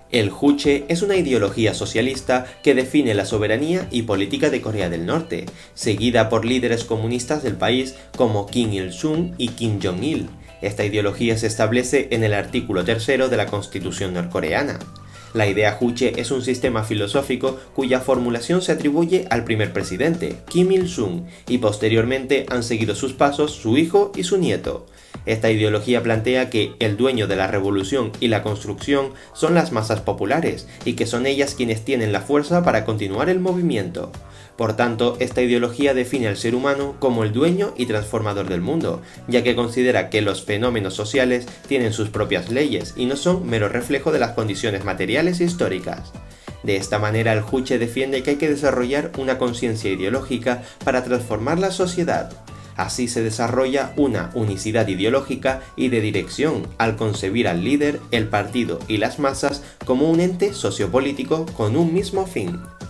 El Juche es una ideología socialista que define la soberanía y política de Corea del Norte, seguida por líderes comunistas del país como Kim Il-sung y Kim Jong-il. Esta ideología se establece en el artículo 3 de la Constitución norcoreana. La idea Juche es un sistema filosófico cuya formulación se atribuye al primer presidente, Kim Il-sung, y posteriormente han seguido sus pasos su hijo y su nieto. Esta ideología plantea que el dueño de la revolución y la construcción son las masas populares y que son ellas quienes tienen la fuerza para continuar el movimiento. Por tanto, esta ideología define al ser humano como el dueño y transformador del mundo, ya que considera que los fenómenos sociales tienen sus propias leyes y no son mero reflejo de las condiciones materiales e históricas. De esta manera, el Juche defiende que hay que desarrollar una conciencia ideológica para transformar la sociedad. Así se desarrolla una unicidad ideológica y de dirección al concebir al líder, el partido y las masas como un ente sociopolítico con un mismo fin.